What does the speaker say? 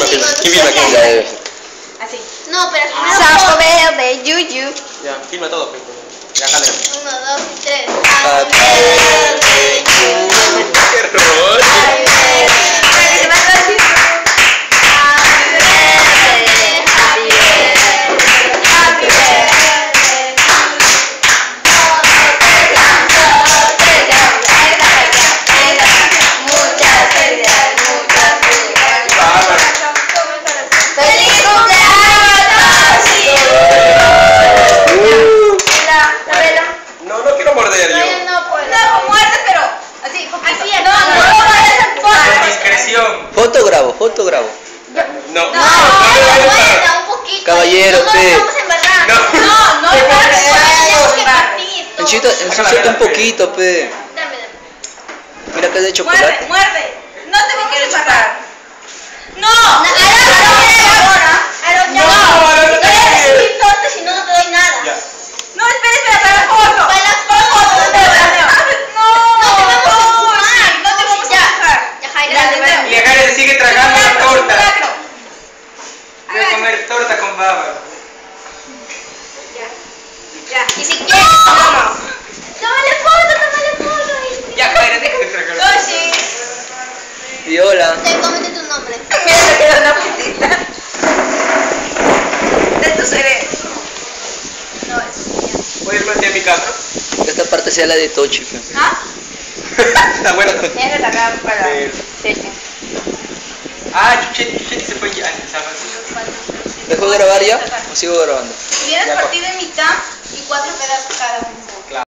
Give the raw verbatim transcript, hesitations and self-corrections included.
filma? no, ¿Quién filma? ¿Quién ya, filma? Así. No, pero primero. Sapo verde, yuyu. Ya, filma todo, pues. Ya, jale. Uno, dos y tres. Happy birthday to you. ¡Qué error! Happy birthday. Para que se vaya a decir. Happy birthday. Happy birthday. Happy birthday. Todos te deseamos, muchas felicidades, muchas felicidades. Bárbaro. ¡Feliz cumpleaños! No, no quiero morder yo. No puedo. No, muerte, pero así. Así es. No, no, no vayas a Con discreción. Foto grabo, foto grabo. No, no, No, no le vayas vuelta, un poquito. Caballero, no nos pe. vamos a embarrar. No. No, no, Qué no, bueno. Tenemos que partir todo. Enchito, ensúciate un poquito, pe. Dame, dame. Mira que es de Muerde, chocolate. muerde. No te vamos a embarrar. No. No, ahora, ahora, No, no. ahora no No te voy a quiero. recibir torta si no, no te doy nada. Ya. No, espera, espera, para la foto. Para la foto. No te vamos a No. empujar. No te vamos a Ya. empujar. Ya, Jairo, Ya, de ya. Y Jairo se sigue tragando la torta. Simulacro. Voy a comer torta con baba. Ya. Y si quieres, vamos. Tómale foto, tómale foto. Ya, Jairo, deja de tragar. Toshi. Y hola. Te comete tu nombre. Mira, me queda una puntita. De tu cerebro. No, eso sí, ya. Voy a irme hacia mi casa. Esta parte sea la de Tochi, pe. ¿Ah? Está bueno. Tienes que sacar para. Sí. Sí, sí. Ah, Chuchetti, Chuchetti se fue ya. ¿Dejo de grabar ya? ¿O sigo grabando? Tienes Ya, partido en mitad y cuatro pedazos cada uno.